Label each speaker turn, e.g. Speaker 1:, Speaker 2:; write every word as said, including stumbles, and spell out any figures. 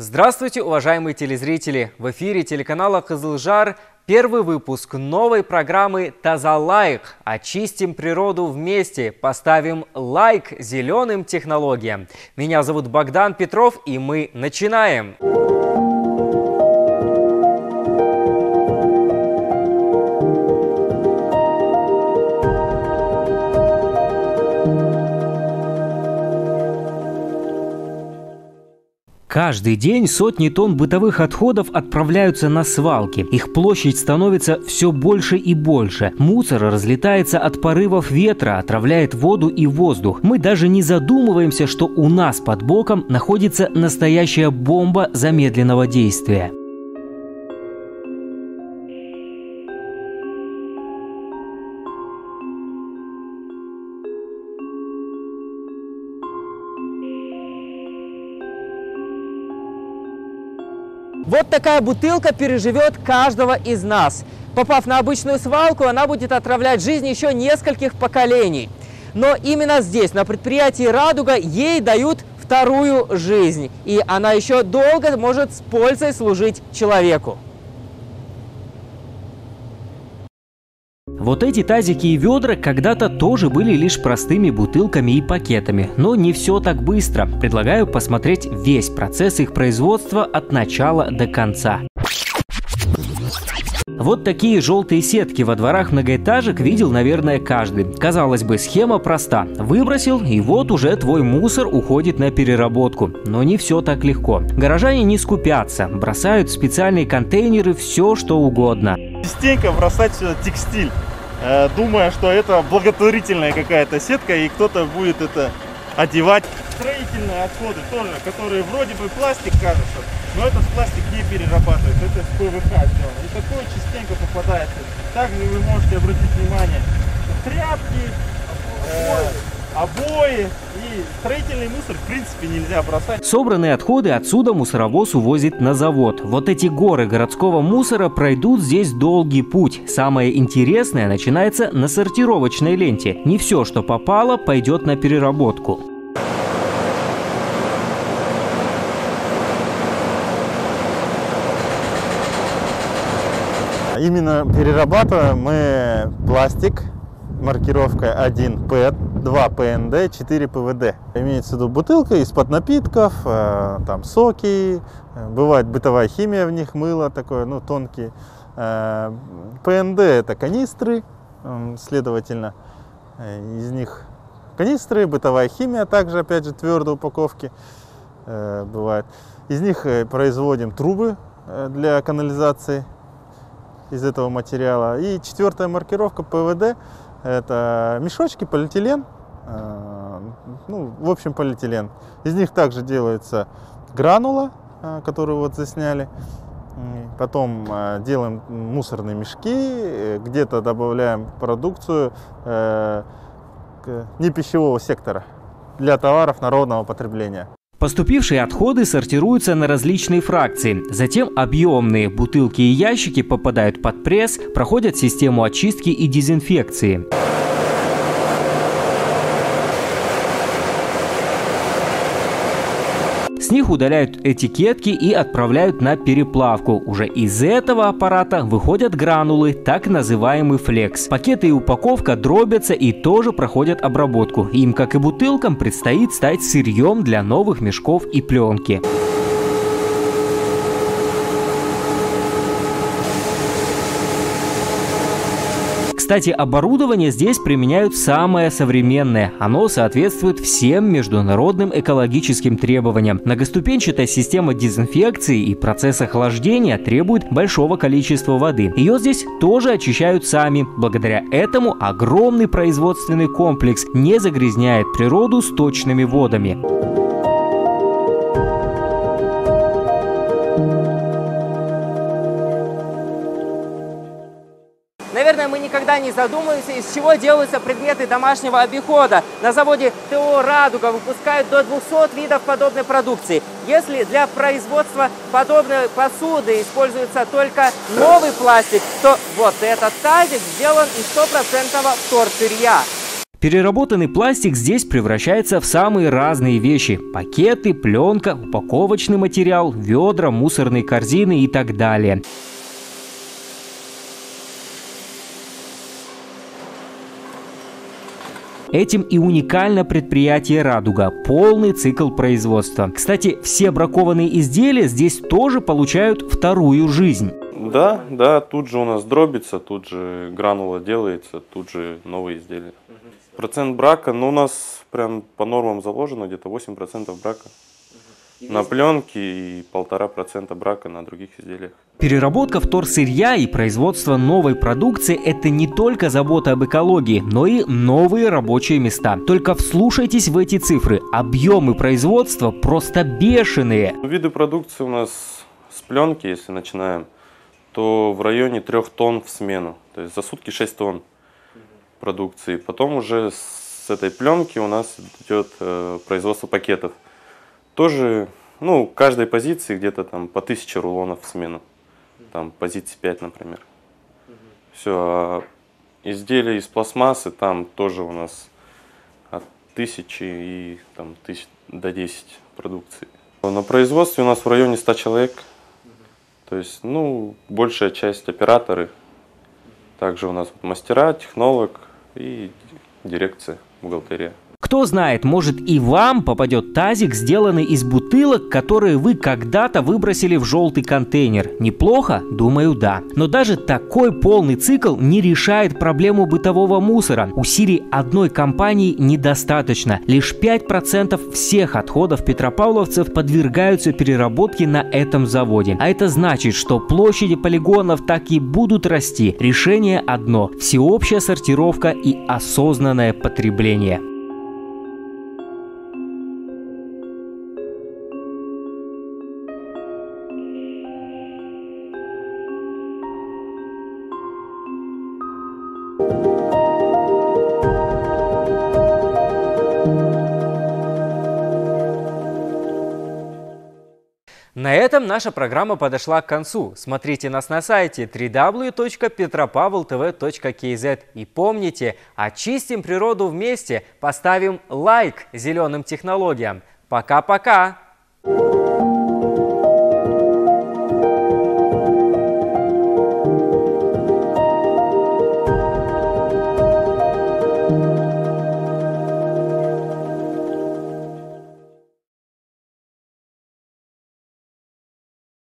Speaker 1: Здравствуйте, уважаемые телезрители! В эфире телеканала Кызылжар первый выпуск новой программы «Тазалайк». Очистим природу вместе, поставим лайк зеленым технологиям. Меня зовут Богдан Петров, и мы начинаем! Каждый день сотни тонн бытовых отходов отправляются на свалки. Их площадь становится все больше и больше. Мусор разлетается от порывов ветра, отравляет воду и воздух. Мы даже не задумываемся, что у нас под боком находится настоящая бомба замедленного действия.
Speaker 2: Вот такая бутылка переживет каждого из нас. Попав на обычную свалку, она будет отравлять жизнь еще нескольких поколений. Но именно здесь, на предприятии «Радуга», ей дают вторую жизнь. И она еще долго может с пользой служить человеку.
Speaker 1: Вот эти тазики и ведра когда-то тоже были лишь простыми бутылками и пакетами. Но не все так быстро. Предлагаю посмотреть весь процесс их производства от начала до конца. Вот такие желтые сетки во дворах многоэтажек видел, наверное, каждый. Казалось бы, схема проста. Выбросил, и вот уже твой мусор уходит на переработку. Но не все так легко. Горожане не скупятся, бросают в специальные контейнеры все, что угодно.
Speaker 3: Частенько бросать сюда текстиль, думая, что это благотворительная какая-то сетка, и кто-то будет это одевать. Строительные отходы тоже, которые вроде бы пластик кажется, но этот пластик не перерабатывается, это с ПВХ сделано. И такое частенько попадается. Также вы можете обратить внимание, тряпки, э, обои и строительный мусор в принципе нельзя бросать.
Speaker 1: Собранные отходы отсюда мусоровоз увозит на завод. Вот эти горы городского мусора пройдут здесь долгий путь. Самое интересное начинается на сортировочной ленте. Не все, что попало, пойдет на переработку.
Speaker 3: Именно перерабатываем мы пластик маркировкой один пэт, два пэ эн дэ, четыре пэ вэ дэ. Имеется в виду бутылка из-под напитков, там соки, бывает бытовая химия в них, мыло такое, ну тонкие. пэ эн дэ это канистры, следовательно, из них канистры, бытовая химия, также опять же твердой упаковки бывает. Из них производим трубы для канализации из этого материала. И четвертая маркировка пэ вэ дэ это мешочки, полиэтилен, ну, в общем, полиэтилен. Из них также делается гранула, которую вот засняли. Потом делаем мусорные мешки, где-то добавляем продукцию не пищевого сектора для товаров народного потребления.
Speaker 1: Поступившие отходы сортируются на различные фракции. Затем объемные бутылки и ящики попадают под пресс, проходят систему очистки и дезинфекции. С них удаляют этикетки и отправляют на переплавку. Уже из этого аппарата выходят гранулы, так называемый флекс. Пакеты и упаковка дробятся и тоже проходят обработку. Им, как и бутылкам, предстоит стать сырьем для новых мешков и пленки. Кстати, оборудование здесь применяют самое современное. Оно соответствует всем международным экологическим требованиям. Многоступенчатая система дезинфекции и процесс охлаждения требует большого количества воды. Ее здесь тоже очищают сами. Благодаря этому огромный производственный комплекс не загрязняет природу сточными водами.
Speaker 2: Наверное, мы никогда не задумываемся, из чего делаются предметы домашнего обихода. На заводе тэ о «Радуга» выпускают до двухсот видов подобной продукции. Если для производства подобной посуды используется только новый пластик, то вот этот тазик сделан из стопроцентного вторсырья.
Speaker 1: Переработанный пластик здесь превращается в самые разные вещи – пакеты, пленка, упаковочный материал, ведра, мусорные корзины и так далее. Этим и уникально предприятие «Радуга» – полный цикл производства. Кстати, все бракованные изделия здесь тоже получают вторую жизнь.
Speaker 4: Да, да, тут же у нас дробится, тут же гранула делается, тут же новые изделия. Процент брака, ну у нас прям по нормам заложено где-то восемь процентов брака. На пленке и полтора процента брака на других изделиях.
Speaker 1: Переработка вторсырья и производство новой продукции – это не только забота об экологии, но и новые рабочие места. Только вслушайтесь в эти цифры. Объемы производства просто бешеные.
Speaker 4: Виды продукции у нас с пленки, если начинаем, то в районе трех тонн в смену. То есть за сутки шесть тонн продукции. Потом уже с этой пленки у нас идет э, производство пакетов. Тоже, ну, каждой позиции где-то там по тысяче рулонов в смену. Там позиции пять, например. Все, а изделия из пластмассы там тоже у нас от тысячи и там тысяч до десяти продукций. На производстве у нас в районе ста человек. То есть, ну, большая часть операторы. Также у нас мастера, технолог и дирекция, бухгалтерия.
Speaker 1: Кто знает, может и вам попадет тазик, сделанный из бутылок, которые вы когда-то выбросили в желтый контейнер. Неплохо? Думаю, да. Но даже такой полный цикл не решает проблему бытового мусора. Усилий одной компании недостаточно. Лишь пять процентов всех отходов петропавловцев подвергаются переработке на этом заводе. А это значит, что площади полигонов так и будут расти. Решение одно – всеобщая сортировка и осознанное потребление.
Speaker 2: На этом наша программа подошла к концу. Смотрите нас на сайте дабл ю дабл ю дабл ю точка петропавл тв точка кей зет. И помните, очистим природу вместе, поставим лайк зеленым технологиям. Пока-пока!